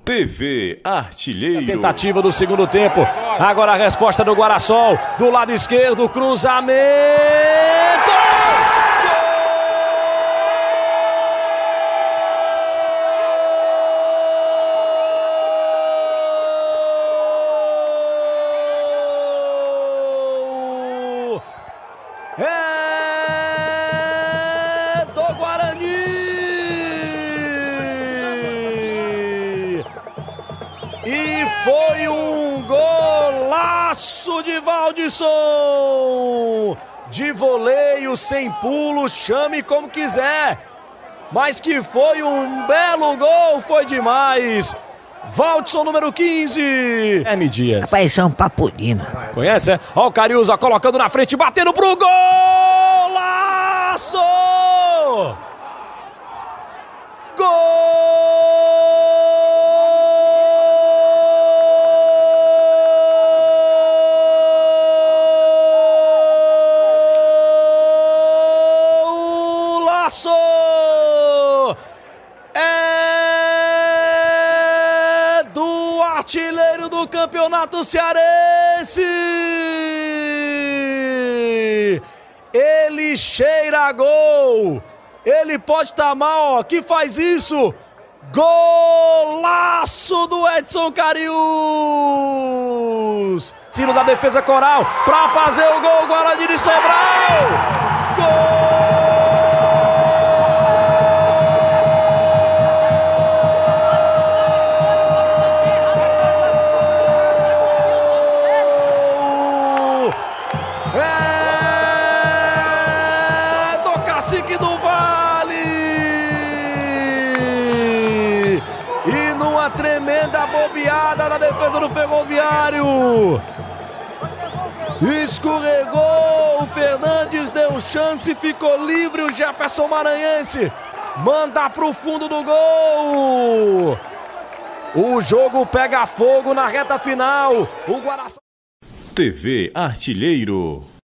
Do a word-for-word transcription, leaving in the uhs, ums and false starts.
T V Artilheiro. Tentativa do segundo tempo. Agora a resposta do Guarasol. Do lado esquerdo, cruzamento. É do Guarani! E foi um golaço de Valdisson! De voleio, sem pulo, chame como quiser. Mas que foi um belo gol, foi demais! Valdisson, número quinze. Herme Dias. Rapaz, isso é um papurima. Conhece, é? Ó o Cariúza colocando na frente, batendo pro golaço! Golaço! É do artilheiro do campeonato cearense! Ele cheira a gol! Ele pode estar mal, ó, que faz isso! Golaço do Edson Cariús! Tiro da defesa coral para fazer o gol, Guarani de Sobral! Gol! Cacique do Vale! E numa tremenda bobeada na defesa do Ferroviário! Escorregou, o Fernandes deu chance, ficou livre, o Jefferson Maranhense manda pro fundo do gol! O jogo pega fogo na reta final, o Guaraçá... T V Artilheiro.